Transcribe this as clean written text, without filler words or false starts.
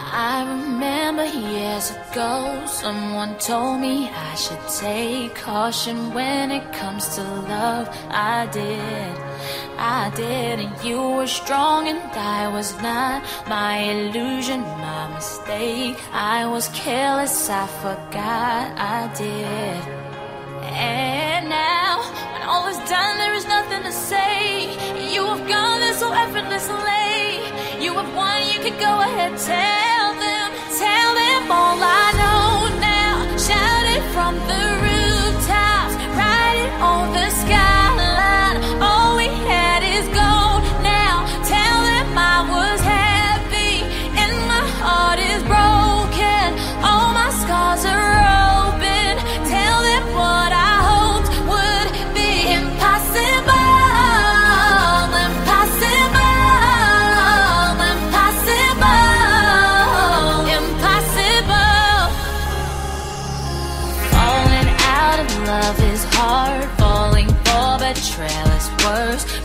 I remember years ago, someone told me I should take caution when it comes to love. I did, and you were strong and I was not. My illusion, my mistake. I was careless, I forgot I did. And now, when all is done, there is nothing to say. You have gone there so effortlessly. You have won, you can go ahead, tell them all I know now. Shout it from the rooftops, write it on the skyline. All we had is gold now. Tell them I was happy and my heart is broken. All my scars are open. Tell them what I hoped would be impossible. Love is hard, falling for betrayal is worse.